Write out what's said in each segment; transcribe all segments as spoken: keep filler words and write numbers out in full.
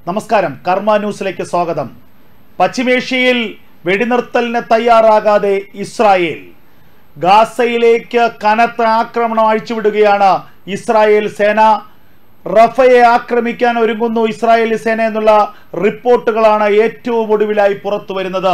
നമസ്കാരം, കർമ്മ ന്യൂസിലേക്ക് സ്വാഗതം. പശ്ചിമേഷ്യയിൽ വെടിനിർത്തലിന് തയ്യാറാകാതെ ഇസ്രായേൽ. ഗാസയിലേക്ക് കനത്ത ആക്രമണം അഴിച്ചുവിടുകയാണ് ഇസ്രായേൽ സേന. റഫയെ ആക്രമിക്കാൻ ഒരുങ്ങുന്നു ഇസ്രായേലി സേന എന്നുള്ള റിപ്പോർട്ടുകളാണ് ഏറ്റവും ഒടുവിലായി പുറത്തു വരുന്നത്.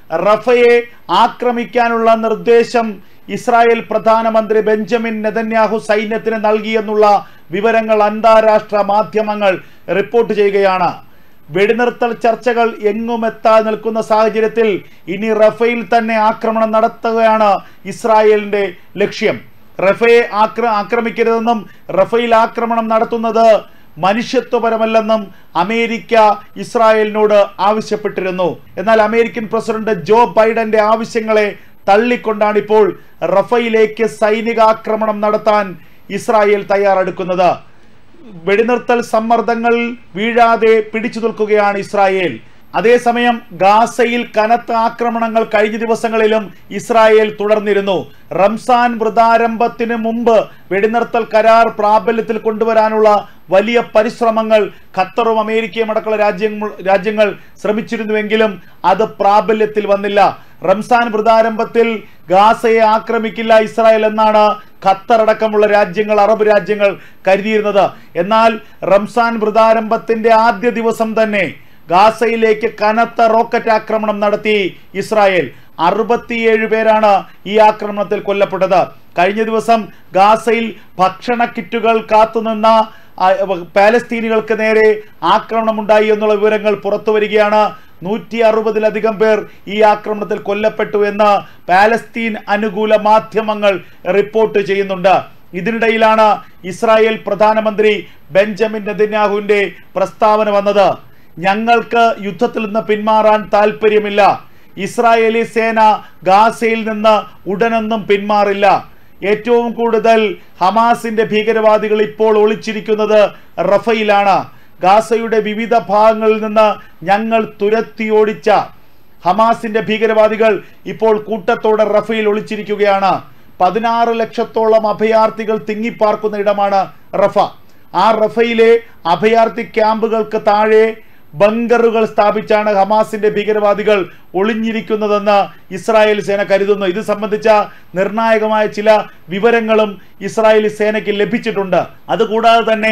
റഫയെ ആക്രമിക്കാനുള്ള നിർദ്ദേശം ഇസ്രായേൽ പ്രധാനമന്ത്രി ബെഞ്ചമിൻ നെതന്യാഹു സൈന്യത്തിന് നൽകിയെന്നുള്ള വിവരങ്ങൾ അന്താരാഷ്ട്ര മാധ്യമങ്ങൾ റിപ്പോർട്ട് ചെയ്യുകയാണ്. വെടിനിർത്തൽ ചർച്ചകൾ എങ്ങും എത്താതെ നിൽക്കുന്ന സാഹചര്യത്തിൽ ഇനി റഫയിൽ തന്നെ ആക്രമണം നടത്തുകയാണ് ഇസ്രായേലിന്റെ ലക്ഷ്യം. റഫയെ ആക്ര ആക്രമിക്കരുതെന്നും റഫയിൽ ആക്രമണം നടത്തുന്നത് മനുഷ്യത്വപരമല്ലെന്നും അമേരിക്ക ഇസ്രായേലിനോട് ആവശ്യപ്പെട്ടിരുന്നു. എന്നാൽ അമേരിക്കൻ പ്രസിഡന്റ് ജോ ബൈഡന്റെ ആവശ്യങ്ങളെ തള്ളിക്കൊണ്ടാണ് ഇപ്പോൾ റഫയിലേക്ക് സൈനികാക്രമണം നടത്താൻ ഇസ്രായേൽ തയ്യാറെടുക്കുന്നത്. വെടിനിർത്തൽ സമ്മർദ്ദങ്ങൾ വീഴാതെ പിടിച്ചു നിൽക്കുകയാണ് ഇസ്രായേൽ. അതേസമയം ഗാസയിൽ കനത്ത ആക്രമണങ്ങൾ കഴിഞ്ഞ ദിവസങ്ങളിലും ഇസ്രായേൽ തുടർന്നിരുന്നു. റംസാൻ വ്രതാരംഭത്തിന് മുമ്പ് വെടിനിർത്തൽ കരാർ പ്രാബല്യത്തിൽ കൊണ്ടുവരാനുള്ള വലിയ പരിശ്രമങ്ങൾ ഖത്തറും അമേരിക്കയും അടക്കമുള്ള രാജ്യങ്ങൾ രാജ്യങ്ങൾ ശ്രമിച്ചിരുന്നുവെങ്കിലും അത് പ്രാബല്യത്തിൽ വന്നില്ല. റംസാൻ വ്രതാരംഭത്തിൽ ഗാസയെ ആക്രമിക്കില്ല ഇസ്രായേൽ എന്നാണ് ഖത്തർ അടക്കമുള്ള രാജ്യങ്ങൾ, അറബ് രാജ്യങ്ങൾ കരുതിയിരുന്നത്. എന്നാൽ റംസാൻ വ്രതാരംഭത്തിന്റെ ആദ്യ ദിവസം തന്നെ ഗാസയിലേക്ക് കനത്ത റോക്കറ്റ് ആക്രമണം നടത്തി ഇസ്രായേൽ. അറുപത്തിയേഴ് പേരാണ് ഈ ആക്രമണത്തിൽ കൊല്ലപ്പെട്ടത്. കഴിഞ്ഞ ദിവസം ഗാസയിൽ ഭക്ഷണ കിറ്റുകൾ കാത്തുനിന്ന പാലസ്തീനികൾക്ക് നേരെ ആക്രമണമുണ്ടായി എന്നുള്ള വിവരങ്ങൾ പുറത്തു വരികയാണ്. നൂറ്റി അറുപതിലധികം പേർ ഈ ആക്രമണത്തിൽ കൊല്ലപ്പെട്ടു എന്ന് പാലസ്തീൻ അനുകൂല മാധ്യമങ്ങൾ റിപ്പോർട്ട് ചെയ്യുന്നുണ്ട്. ഇതിനിടയിലാണ് ഇസ്രായേൽ പ്രധാനമന്ത്രി ബെഞ്ചമിൻ നെതന്യാഹുവിന്റെ പ്രസ്താവന വന്നത്. ഞങ്ങൾക്ക് യുദ്ധത്തിൽ നിന്ന് പിന്മാറാൻ താല്പര്യമില്ല. ഇസ്രായേലി സേന ഗാസയിൽ നിന്ന് ഉടനൊന്നും പിന്മാറില്ല. ഏറ്റവും കൂടുതൽ ഹമാസിന്റെ ഭീകരവാദികൾ ഇപ്പോൾ ഒളിച്ചിരിക്കുന്നത് റഫയിലാണ്. ഗാസയുടെ വിവിധ ഭാഗങ്ങളിൽ നിന്ന് ഞങ്ങൾ തുരത്തി ഓടിച്ച ഹമാസിന്റെ ഭീകരവാദികൾ ഇപ്പോൾ കൂട്ടത്തോടെ റഫയിൽ ഒളിച്ചിരിക്കുകയാണ്. പതിനാറ് ലക്ഷത്തോളം അഭയാർത്ഥികൾ തിങ്ങിപ്പാർക്കുന്ന ഇടമാണ് റഫ. ആ റഫയിലെ അഭയാർത്ഥി ക്യാമ്പുകൾക്ക് താഴെ ബങ്കറുകൾ സ്ഥാപിച്ചാണ് ഹമാസിന്റെ ഭീകരവാദികൾ ഒളിഞ്ഞിരിക്കുന്നതെന്ന് ഇസ്രായേൽ സേന കരുതുന്നു. ഇത് സംബന്ധിച്ച നിർണായകമായ ചില വിവരങ്ങളും ഇസ്രായേലി സേനയ്ക്ക് ലഭിച്ചിട്ടുണ്ട്. അതുകൂടാതെ തന്നെ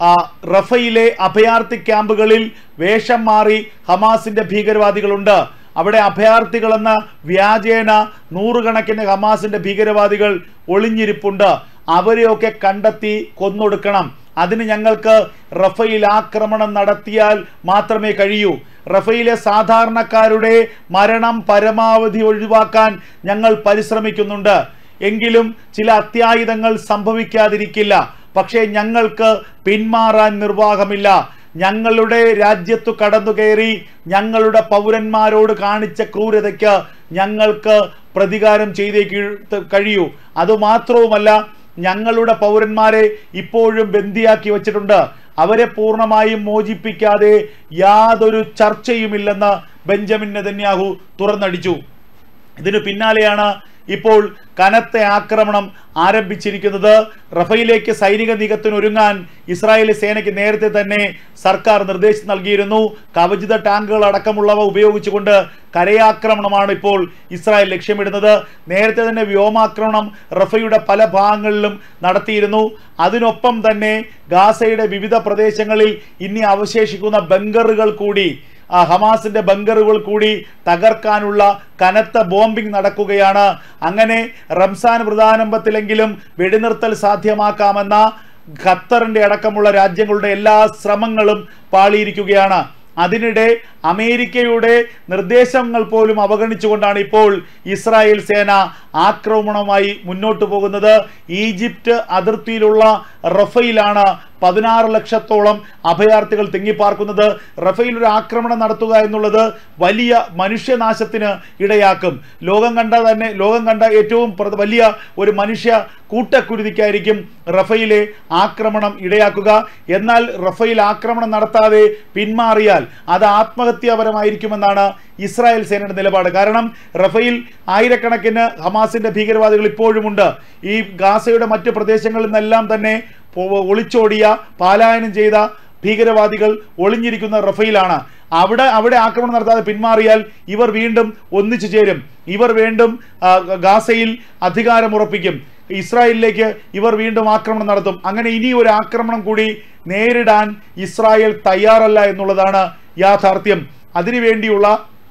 റഫയിലെ അഭയാർത്ഥി ക്യാമ്പുകളിൽ വേഷം മാറി ഹമാസിന്റെ ഭീകരവാദികളുണ്ട്. അവിടെ അഭയാർത്ഥികളെന്ന വ്യാജേന നൂറുകണക്കിന് ഹമാസിന്റെ ഭീകരവാദികൾ ഒളിഞ്ഞിരിപ്പുണ്ട്. അവരെയൊക്കെ കണ്ടെത്തി കൊന്നൊടുക്കണം. അതിന് ഞങ്ങൾക്ക് റഫയിൽ ആക്രമണം നടത്തിയാൽ മാത്രമേ കഴിയൂ. റഫയിലെ സാധാരണക്കാരുടെ മരണം പരമാവധി ഒഴിവാക്കാൻ ഞങ്ങൾ പരിശ്രമിക്കുന്നുണ്ട്. എങ്കിലും ചില അത്യാഹിതങ്ങൾ സംഭവിക്കാതിരിക്കില്ല. പക്ഷേ ഞങ്ങൾക്ക് പിന്മാറാൻ നിർവാഹമില്ല. ഞങ്ങളുടെ രാജ്യത്തു കടന്നുകയറി ഞങ്ങളുടെ പൗരന്മാരോട് കാണിച്ച ക്രൂരതയ്ക്ക് ഞങ്ങൾക്ക് പ്രതികാരം ചെയ്തേ കഴിയൂ. അതുമാത്രവുമല്ല, ഞങ്ങളുടെ പൗരന്മാരെ ഇപ്പോഴും ബന്ദിയാക്കി വച്ചിട്ടുണ്ട്. അവരെ പൂർണ്ണമായും മോചിപ്പിക്കാതെ യാതൊരു ചർച്ചയുമില്ലെന്ന് ബെഞ്ചമിൻ നെതന്യാഹു തുറന്നടിച്ചു. ഇതിനു പിന്നാലെയാണ് ഇപ്പോൾ കനത്ത ആക്രമണം ആരംഭിച്ചിരിക്കുന്നത്. റഫയിലേക്ക് സൈനിക നീക്കത്തിന് ഒരുങ്ങാൻ ഇസ്രായേലി സേനയ്ക്ക് നേരത്തെ തന്നെ സർക്കാർ നിർദ്ദേശം നൽകിയിരുന്നു. കവചിത ടാങ്കുകൾ അടക്കമുള്ളവ ഉപയോഗിച്ചുകൊണ്ട് കരയാക്രമണമാണ് ഇപ്പോൾ ഇസ്രായേൽ ലക്ഷ്യമിടുന്നത്. നേരത്തെ തന്നെ വ്യോമാക്രമണം റഫയുടെ പല ഭാഗങ്ങളിലും നടത്തിയിരുന്നു. അതിനൊപ്പം തന്നെ ഗാസയുടെ വിവിധ പ്രദേശങ്ങളിൽ ഇനി അവശേഷിക്കുന്ന ബങ്കറുകൾ കൂടി ഹമാസിന്റെ ബങ്കറുകൾ കൂടി തകർക്കാനുള്ള കനത്ത ബോംബിംഗ് നടക്കുകയാണ്. അങ്ങനെ റംസാൻ വ്രതാരംഭത്തിലെങ്കിലും വെടിനിർത്തൽ സാധ്യമാക്കാമെന്ന ഖത്തറിന്റെ അടക്കമുള്ള രാജ്യങ്ങളുടെ എല്ലാ ശ്രമങ്ങളും പാളിയിരിക്കുകയാണ്. അതിനിടെ അമേരിക്കയുടെ നിർദ്ദേശങ്ങൾ പോലും അവഗണിച്ചുകൊണ്ടാണ് ഇപ്പോൾ ഇസ്രായേൽ സേന ആക്രമണവുമായി മുന്നോട്ട് പോകുന്നത്. ഈജിപ്റ്റ് അതിർത്തിയിലുള്ള റഫയിലാണ് പതിനാറ് ലക്ഷത്തോളം അഭയാർത്ഥികൾ തിങ്ങിപ്പാർക്കുന്നത്. റഫയിൽ ഒരു ആക്രമണം നടത്തുക എന്നുള്ളത് വലിയ മനുഷ്യനാശത്തിന് ഇടയാക്കും. ലോകം കണ്ട തന്നെ ലോകം കണ്ട ഏറ്റവും വലിയ ഒരു മനുഷ്യ കൂട്ടക്കുരുതിക്കായിരിക്കും റഫയിലെ ആക്രമണം ഇടയാക്കുക. എന്നാൽ റഫയിൽ ആക്രമണം നടത്താതെ പിന്മാറിയാൽ അത് ആത്മഹത്യാപരമായിരിക്കുമെന്നാണ് ഇസ്രായേൽ സേനയുടെ നിലപാട്. കാരണം റഫയിൽ ആയിരക്കണക്കിന് ഹമാസിന്റെ ഭീകരവാദികൾ ഇപ്പോഴുമുണ്ട്. ഈ ഗാസയുടെ മറ്റു പ്രദേശങ്ങളിൽ നിന്നെല്ലാം തന്നെ ഒളിച്ചോടിയ, പലായനം ചെയ്ത ഭീകരവാദികൾ ഒളിഞ്ഞിരിക്കുന്ന റഫയിലാണ്. അവിടെ അവിടെ ആക്രമണം നടത്താതെ പിന്മാറിയാൽ ഇവർ വീണ്ടും ഒന്നിച്ചു ചേരും. ഇവർ വീണ്ടും ഗാസയിൽ അധികാരമുറപ്പിക്കും. ഇസ്രായേലിലേക്ക് ഇവർ വീണ്ടും ആക്രമണം നടത്തും. അങ്ങനെ ഇനി ഒരു ആക്രമണം കൂടി നേരിടാൻ ഇസ്രായേൽ തയ്യാറല്ല എന്നുള്ളതാണ് യാഥാർത്ഥ്യം. അതിനുവേണ്ടിയുള്ള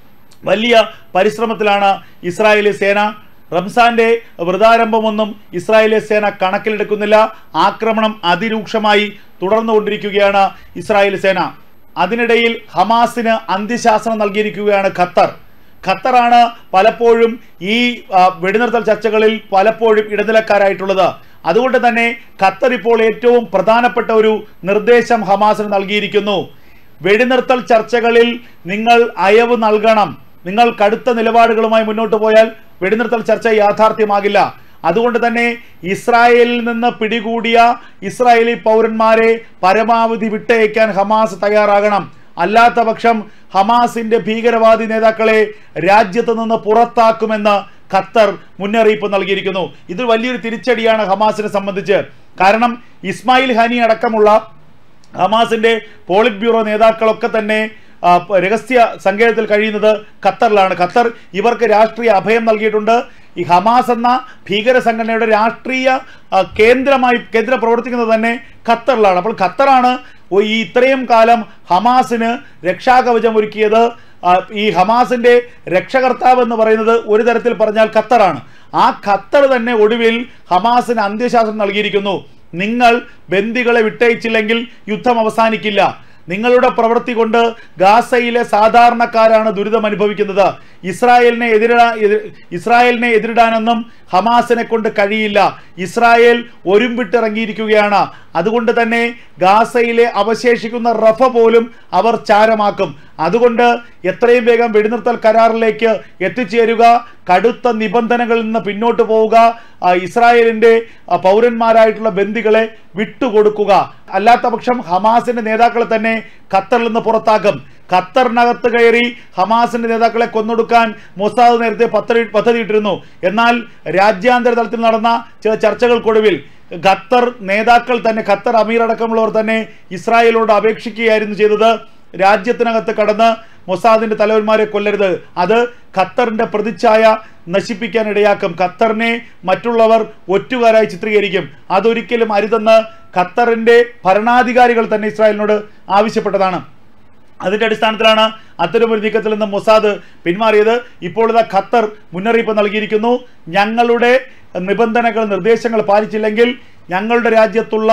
വലിയ പരിശ്രമത്തിലാണ് ഇസ്രായേലി സേന. റംസാന്റെ വ്രതാരംഭമൊന്നും ഇസ്രായേലി സേന കണക്കിലെടുക്കുന്നില്ല. ആക്രമണം അതിരൂക്ഷമായി തുടർന്നുകൊണ്ടിരിക്കുകയാണ് ഇസ്രായേൽ സേന. അതിനിടയിൽ ഹമാസിന് അന്ത്യശാസനം നൽകിയിരിക്കുകയാണ് ഖത്തർ. ഖത്തറാണ് പലപ്പോഴും ഈ വെടിനിർത്തൽ ചർച്ചകളിൽ പലപ്പോഴും ഇടനിലക്കാരായിട്ടുള്ളത്. അതുകൊണ്ട് തന്നെ ഖത്തർ ഇപ്പോൾ ഏറ്റവും പ്രധാനപ്പെട്ട ഒരു നിർദ്ദേശം ഹമാസിന് നൽകിയിരിക്കുന്നു. വെടിനിർത്തൽ ചർച്ചകളിൽ നിങ്ങൾ അയവ് നൽകണം. നിങ്ങൾ കടുത്ത നിലപാടുകളുമായി മുന്നോട്ട് പോയാൽ വെടിനിർത്തൽ ചർച്ച യാഥാർത്ഥ്യമാകില്ല. അതുകൊണ്ട് തന്നെ ഇസ്രായേലിൽ നിന്ന് പിടികൂടിയ ഇസ്രായേലി പൗരന്മാരെ പരമാവധി വിട്ടയക്കാൻ ഹമാസ് തയ്യാറാകണം. അല്ലാത്ത പക്ഷം ഹമാസിന്റെ ഭീകരവാദി നേതാക്കളെ രാജ്യത്ത് നിന്ന് പുറത്താക്കുമെന്ന് ഖത്തർ മുന്നറിയിപ്പ് നൽകിയിരിക്കുന്നു. ഇത് വലിയൊരു തിരിച്ചടിയാണ് ഹമാസിനെ സംബന്ധിച്ച്. കാരണം ഇസ്മായിൽ ഹാനി അടക്കമുള്ള ഹമാസിന്റെ പോളിറ്റ് ബ്യൂറോ നേതാക്കളൊക്കെ തന്നെ രഹസ്യ സങ്കേതത്തിൽ കഴിയുന്നത് ഖത്തറിലാണ്. ഖത്തർ ഇവർക്ക് രാഷ്ട്രീയ അഭയം നൽകിയിട്ടുണ്ട്. ഈ ഹമാസ് എന്ന ഭീകര സംഘടനയുടെ രാഷ്ട്രീയ കേന്ദ്രമായി കേന്ദ്രം പ്രവർത്തിക്കുന്നത് തന്നെ ഖത്തറിലാണ്. അപ്പോൾ ഖത്തറാണ് ഈ ഇത്രയും കാലം ഹമാസിന് രക്ഷാകവചം ഒരുക്കിയത്. ഈ ഹമാസിന്റെ രക്ഷകർത്താവ് എന്ന് പറയുന്നത് ഒരു തരത്തിൽ പറഞ്ഞാൽ ഖത്തറാണ്. ആ ഖത്തർ തന്നെ ഒടുവിൽ ഹമാസിന് അന്ത്യശാസനം നൽകിയിരിക്കുന്നു. നിങ്ങൾ ബന്ദികളെ വിട്ടയച്ചില്ലെങ്കിൽ യുദ്ധം അവസാനിക്കില്ല. നിങ്ങളുടെ പ്രവൃത്തി കൊണ്ട് ഗാസയിലെ സാധാരണക്കാരാണ് ദുരിതം അനുഭവിക്കുന്നത്. ഇസ്രായേലിനെ എതിരിടാ ഇസ്രായേലിനെ എതിരിടാനൊന്നും ഹമാസിനെ കൊണ്ട് കഴിയില്ല. ഇസ്രായേൽ ഒരുമ്പിട്ടിറങ്ങിയിരിക്കുകയാണ്. അതുകൊണ്ട് തന്നെ ഗാസയിലെ അവശേഷിക്കുന്ന റഫ പോലും അവർ ചാരമാക്കും. അതുകൊണ്ട് എത്രയും വേഗം വെടിനിർത്തൽ കരാറിലേക്ക് എത്തിച്ചേരുക, കടുത്ത നിബന്ധനകളിൽ നിന്ന് പിന്നോട്ട് പോവുക, ഇസ്രായേലിന്റെ പൗരന്മാരായിട്ടുള്ള ബന്ദികളെ വിട്ടുകൊടുക്കുക. അല്ലാത്ത പക്ഷം ഹമാസിന്റെ നേതാക്കളെ തന്നെ ഖത്തറിൽ നിന്ന് പുറത്താക്കും. ഖത്തറിനകത്ത് കയറി ഹമാസിന്റെ നേതാക്കളെ കൊന്നൊടുക്കാൻ മൊസാദ് നേരത്തെ പദ്ധതി പദ്ധതിയിട്ടിരുന്നു. എന്നാൽ രാജ്യാന്തര തലത്തിൽ നടന്ന ചില ചർച്ചകൾക്കൊടുവിൽ ഖത്തർ നേതാക്കൾ തന്നെ, ഖത്തർ അമീർ അടക്കമുള്ളവർ തന്നെ ഇസ്രായേലിനോട് അപേക്ഷിക്കുകയായിരുന്നു ചെയ്തത്. രാജ്യത്തിനകത്ത് കടന്ന് മൊസാദിന്റെ തലവന്മാരെ കൊല്ലരുത്. അത് ഖത്തറിന്റെ പ്രതിച്ഛായ നശിപ്പിക്കാൻ ഇടയാക്കും. ഖത്തറിനെ മറ്റുള്ളവർ ഒറ്റുകാരായി ചിത്രീകരിക്കും. അതൊരിക്കലും അരുതെന്ന് ഖത്തറിന്റെ ഭരണാധികാരികൾ തന്നെ ഇസ്രായേലിനോട് ആവശ്യപ്പെട്ടതാണ്. അതിന്റെ അടിസ്ഥാനത്തിലാണ് അത്തരമൊരു നീക്കത്തിൽ നിന്ന് മൊസാദ് പിന്മാറിയത്. ഇപ്പോൾ ഇതാ ഖത്തർ മുന്നറിയിപ്പ് നൽകിയിരിക്കുന്നു. ഞങ്ങളുടെ നിബന്ധനകൾ നിർദ്ദേശങ്ങൾ പാലിച്ചില്ലെങ്കിൽ ഞങ്ങളുടെ രാജ്യത്തുള്ള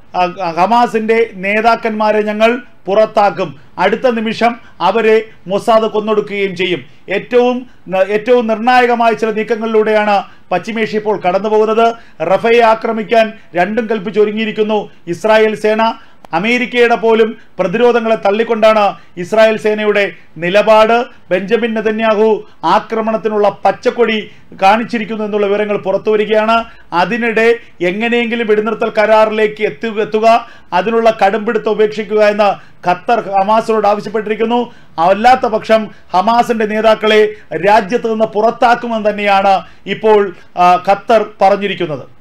ഹമാസിന്റെ നേതാക്കന്മാരെ ഞങ്ങൾ പുറത്താക്കും. അടുത്ത നിമിഷം അവരെ മൊസാദ് കൊന്നൊടുക്കുകയും ചെയ്യും. ഏറ്റവും ഏറ്റവും നിർണായകമായ ചില നീക്കങ്ങളിലൂടെയാണ് പശ്ചിമേഷ്യ ഇപ്പോൾ കടന്നു പോകുന്നത്. റഫയെ ആക്രമിക്കാൻ രണ്ടും കൽപ്പിച്ചൊരുങ്ങിയിരിക്കുന്നു ഇസ്രായേൽ സേന. അമേരിക്കയുടെ പോലും പ്രതിരോധങ്ങളെ തള്ളിക്കൊണ്ടാണ് ഇസ്രായേൽ സേനയുടെ നിലപാട്. ബെഞ്ചമിൻ നെതന്യാഹു ആക്രമണത്തിനുള്ള പച്ചക്കൊടി കാണിച്ചിരിക്കുന്നു എന്നുള്ള വിവരങ്ങൾ പുറത്തു വരികയാണ്. അതിനിടെ എങ്ങനെയെങ്കിലും വെടിനിർത്തൽ കരാറിലേക്ക് എത്തു എത്തുക അതിനുള്ള കടുംപിടുത്തം ഉപേക്ഷിക്കുക എന്ന് ഖത്തർ ഹമാസിനോട് ആവശ്യപ്പെട്ടിരിക്കുന്നു. അല്ലാത്ത പക്ഷം ഹമാസിന്റെ നേതാക്കളെ രാജ്യത്ത് നിന്ന് പുറത്താക്കുമെന്ന് തന്നെയാണ് ഇപ്പോൾ ഖത്തർ പറഞ്ഞിരിക്കുന്നത്.